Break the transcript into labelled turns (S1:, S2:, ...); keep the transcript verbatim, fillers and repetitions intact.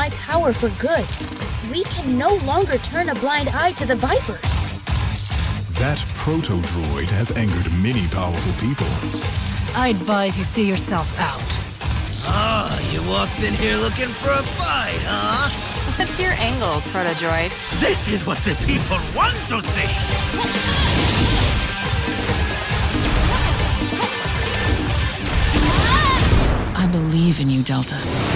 S1: my power for good. We can no longer turn a blind eye to the Vipers.
S2: That Protodroid has angered many powerful people.
S3: I advise you see yourself out.
S4: Ah, you walked in here looking for a fight, huh?
S5: What's your angle, Protodroid?
S4: This is what the people want to see!
S3: I believe in you, DeLTA.